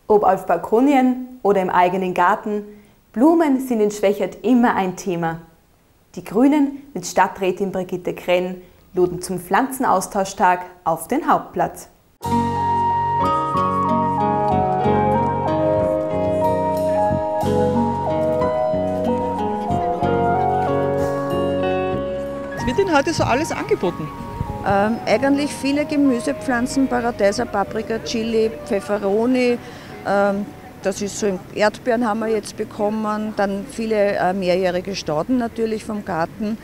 Ob auf Balkonien oder im eigenen Garten, Blumen sind in Schwechat immer ein Thema. Die Grünen mit Stadträtin Brigitte Krenn luden zum Pflanzenaustauschtag auf den Hauptplatz. Was wird denn heute so alles angeboten? Eigentlich viele Gemüsepflanzen, Paradeiser, Paprika, Chili, Pfefferoni. Das ist so, Erdbeeren haben wir jetzt bekommen, dann viele mehrjährige Stauden natürlich vom Garten.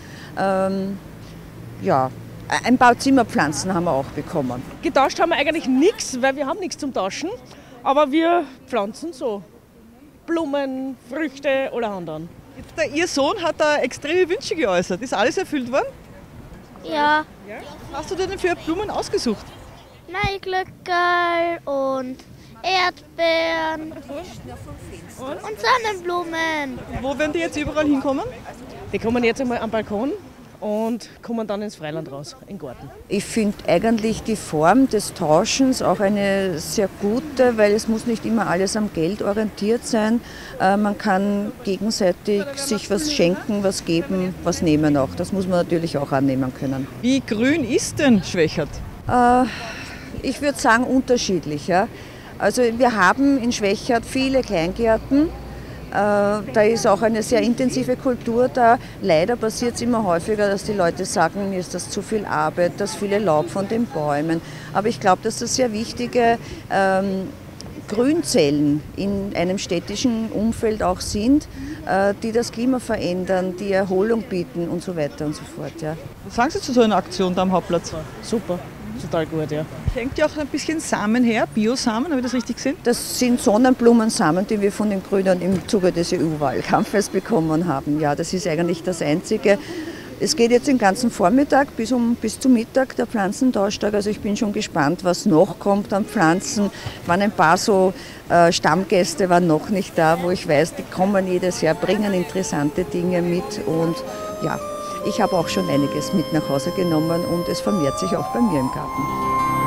Ja, ein paar Zimmerpflanzen haben wir auch bekommen. Getauscht haben wir eigentlich nichts, weil wir haben nichts zum Tauschen. Aber wir pflanzen so Blumen, Früchte oder anderen. Ihr Sohn hat da extreme Wünsche geäußert. Ist alles erfüllt worden? Ja. Was hast du denn für Blumen ausgesucht? Maiglöckerl und Erdbeeren und Sonnenblumen. Wo werden die jetzt überall hinkommen? Die kommen jetzt einmal am Balkon und kommen dann ins Freiland raus, in den Garten. Ich finde eigentlich die Form des Tauschens auch eine sehr gute, weil es muss nicht immer alles am Geld orientiert sein. Man kann gegenseitig sich was schenken, was geben, was nehmen auch. Das muss man natürlich auch annehmen können. Wie grün ist denn Schwechat? Ich würde sagen unterschiedlich. Ja. Also wir haben in Schwechat viele Kleingärten. Da ist auch eine sehr intensive Kultur da. Leider passiert es immer häufiger, dass die Leute sagen, mir ist das zu viel Arbeit, das viele Laub von den Bäumen. Aber ich glaube, dass das sehr wichtige Grünzellen in einem städtischen Umfeld auch sind, die das Klima verändern, die Erholung bieten und so weiter und so fort. Ja. Was sagen Sie zu so einer Aktion da am Hauptplatz? Super, total gut, ja. Hängt ja auch ein bisschen Samen her, Biosamen, habe ich das richtig gesehen? Das sind Sonnenblumensamen, die wir von den Grünen im Zuge des EU-Wahlkampfes bekommen haben. Ja, das ist eigentlich das Einzige. Es geht jetzt den ganzen Vormittag bis zum Mittag der Pflanzentauschtag. Also ich bin schon gespannt, was noch kommt an Pflanzen. Waren ein paar so Stammgäste waren noch nicht da, wo ich weiß, die kommen jedes Jahr, bringen interessante Dinge mit. Und ja, ich habe auch schon einiges mit nach Hause genommen und es vermehrt sich auch bei mir im Garten.